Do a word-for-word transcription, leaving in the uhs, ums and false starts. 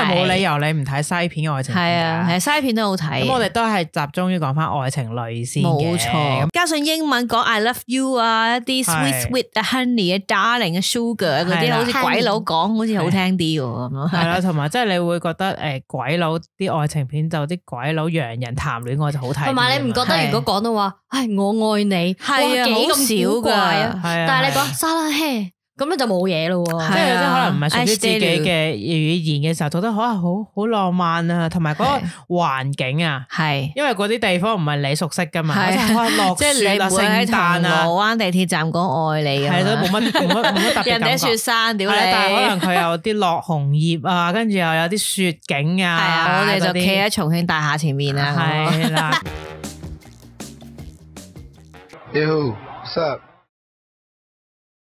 冇理由你唔睇西片愛情片。 係啊，係西片都好睇。 咁我哋都係集中於講翻愛情類先嘅。 冇錯。加上英文講 I love you 啊，一啲 sweet sweet 啊 honey 啊 darling 啊 sugar 嗰啲，好似鬼佬講好似好聽啲喎咁咯。 係啦，同埋即係你會覺得誒鬼佬啲愛情片就啲鬼佬洋人談戀愛就好睇。 同埋你唔覺得如果講到話，唉我愛你， 係啊， 幾咁古怪啊！ 但係你講沙拉嘿。咁咧就冇嘢咯喎， 即係即係可能唔係屬於自己嘅語言嘅時候，做得可能好好浪漫啊，同埋嗰個環境啊， 係因為嗰啲地方唔係你熟悉噶嘛， 係落即係你唔會喺銅鑼灣地鐵站講愛你， 係都冇乜冇乜冇乜特別感覺。 人哋雪山屌你， 但係可能佢有啲落紅葉啊，跟住又有啲雪景啊， 係啊，我哋就企喺重慶大廈前面啊， 係啦。 Yo, what's up?